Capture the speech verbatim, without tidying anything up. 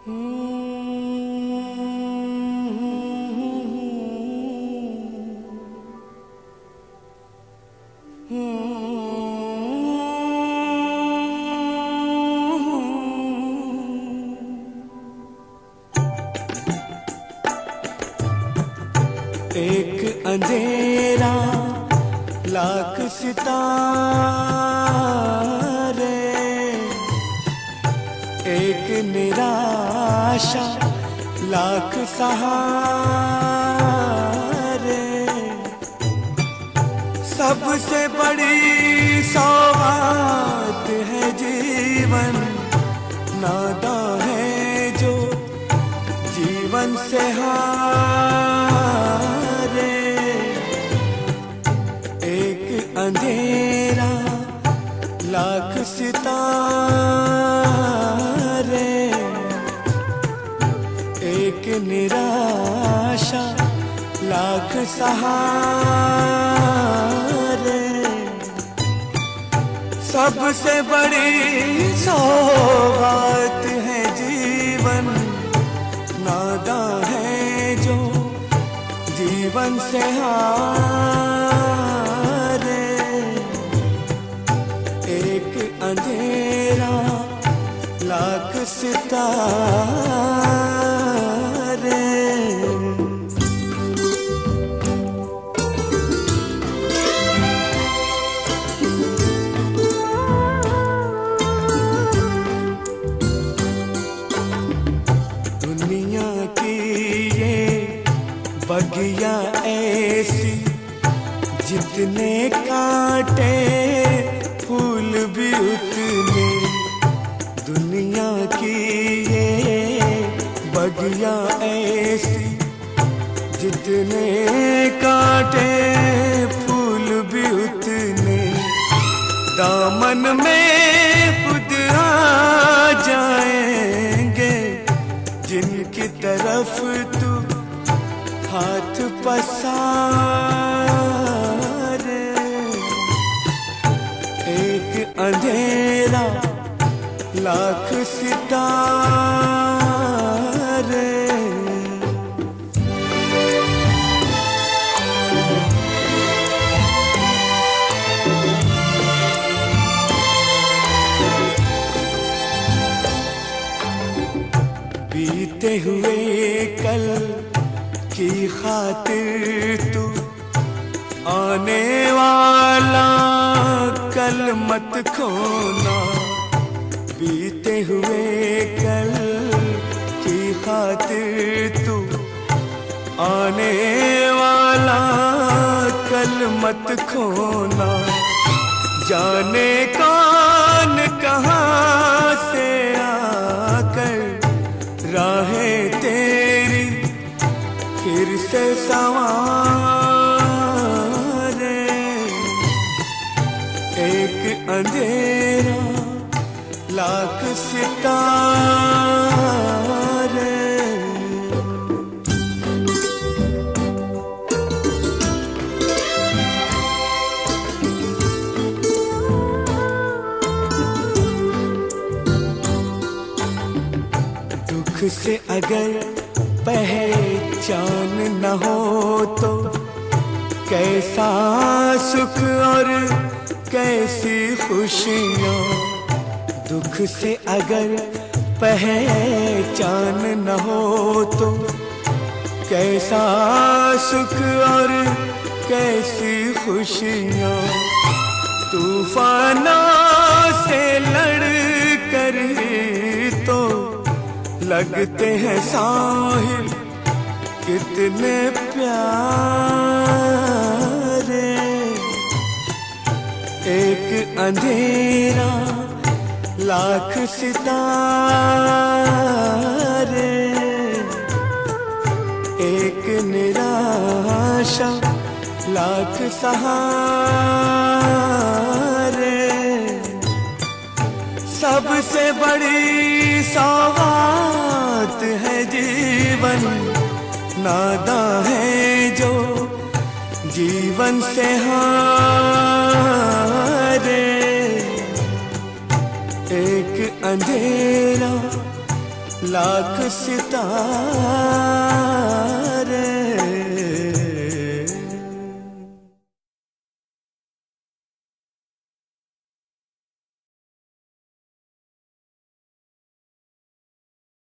एक अंधेरा लाख सितारे, एक निराशा लाख सहारे। सबसे बड़ी सौगात है जीवन, नादा है जो जीवन से हारे। एक अंधेरा लाख सितारे, एक निराशा लाख सहारे। सबसे बड़ी सौगात है जीवन, नादा है जो जीवन से हारे। एक अंधेरा लाख सितारे। दुनिया की ये बगिया ऐसी, जितने कांटे फूल भी उतने। दुनिया की ये बगिया ऐसी, जितने कांटे फूल भी उतने। दामन में खुद आ जाएंगे, जिनकी तरफ तू हाथ पसारे। एक अंधेरा लाख सितारे। बीते हुए कल की खातिर तू आने वाला कल मत खोना। बीते हुए कल की खातिर तू आने वाला कल मत खोना। जाने कौन कहाँ से आकर राहें तेरी फिर से संवारे। एक अंधेरा लाख सितारे। दुख से अगर पहचान न हो तो कैसा सुख और कैसी खुशियाँ। दुख से अगर पहचान न हो तो कैसा सुख और कैसी खुशियाँ। तूफानों से लड़ कर तो लगते हैं साहिल कितने प्यारे। एक अंधेरा लाख सितारे, एक निराशा लाख सहारे। सबसे बड़ी सौगात है जीवन, नादा है जो जीवन से हारे। एक अंधेरा लाख सितारे